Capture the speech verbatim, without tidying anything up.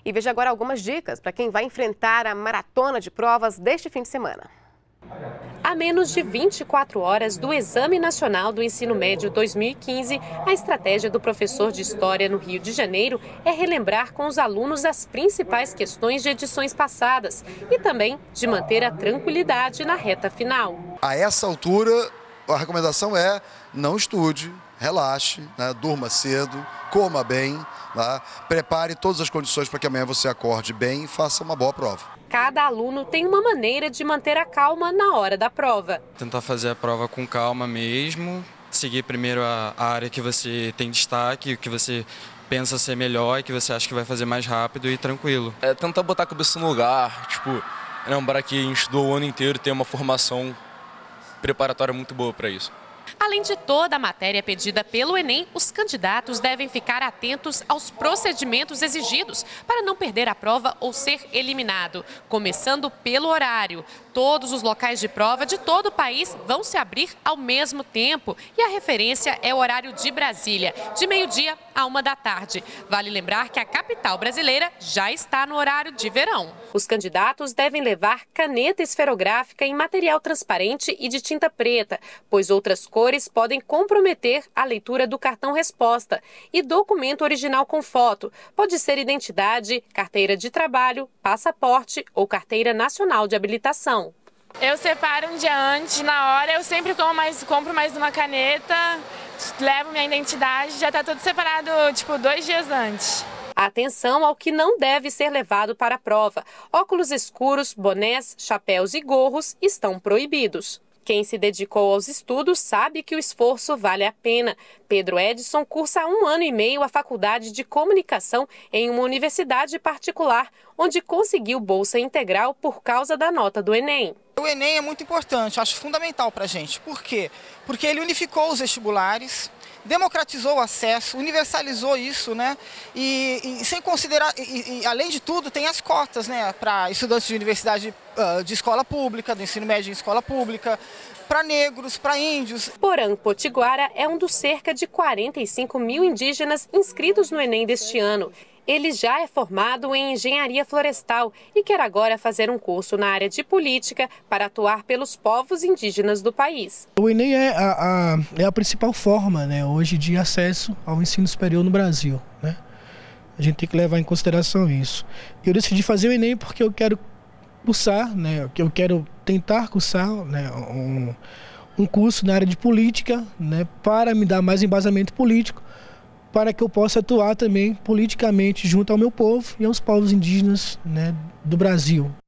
E veja agora algumas dicas para quem vai enfrentar a maratona de provas deste fim de semana. A menos de vinte e quatro horas do Exame Nacional do Ensino Médio dois mil e quinze, a estratégia do professor de História no Rio de Janeiro é relembrar com os alunos as principais questões de edições passadas e também de manter a tranquilidade na reta final. A essa altura, a recomendação é não estude, relaxe, né, durma cedo, coma bem, né, prepare todas as condições para que amanhã você acorde bem e faça uma boa prova. Cada aluno tem uma maneira de manter a calma na hora da prova. Tentar fazer a prova com calma mesmo, seguir primeiro a área que você tem destaque, que você pensa ser melhor e que você acha que vai fazer mais rápido e tranquilo. É tentar botar a cabeça no lugar, tipo, lembrar que a gente estudou o ano inteiro e tem uma formação preparatória muito boa para isso. Além de toda a matéria pedida pelo Enem, os candidatos devem ficar atentos aos procedimentos exigidos para não perder a prova ou ser eliminado. Começando pelo horário. Todos os locais de prova de todo o país vão se abrir ao mesmo tempo e a referência é o horário de Brasília, de meio-dia a uma da tarde. Vale lembrar que a capital brasileira já está no horário de verão. Os candidatos devem levar caneta esferográfica em material transparente e de tinta preta, pois outras cores podem comprometer a leitura do cartão resposta. E documento original com foto. Pode ser identidade, carteira de trabalho, passaporte ou carteira nacional de habilitação. Eu separo um dia antes, na hora, eu sempre compro mais, compro mais uma caneta, levo minha identidade, já está tudo separado, tipo, dois dias antes. Atenção ao que não deve ser levado para a prova. Óculos escuros, bonés, chapéus e gorros estão proibidos. Quem se dedicou aos estudos sabe que o esforço vale a pena. Pedro Edson cursa há um ano e meio a Faculdade de Comunicação em uma universidade particular, onde conseguiu bolsa integral por causa da nota do Enem. O Enem é muito importante, acho fundamental para a gente. Por quê? Porque ele unificou os vestibulares, democratizou o acesso, universalizou isso, né? E, e sem considerar, e, e, além de tudo, tem as cotas, né? Para estudantes de universidade, uh, de escola pública, do ensino médio em escola pública, para negros, para índios. Porã Potiguara é um dos cerca de quarenta e cinco mil indígenas inscritos no Enem deste ano. Ele já é formado em engenharia florestal e quer agora fazer um curso na área de política para atuar pelos povos indígenas do país. O Enem é a, a, é a principal forma, né, hoje de acesso ao ensino superior no Brasil, né? A gente tem que levar em consideração isso. Eu decidi fazer o Enem porque eu quero cursar, né, eu quero tentar cursar, né, um, um curso na área de política, né, para me dar mais embasamento político, para que eu possa atuar também politicamente junto ao meu povo e aos povos indígenas, né, do Brasil.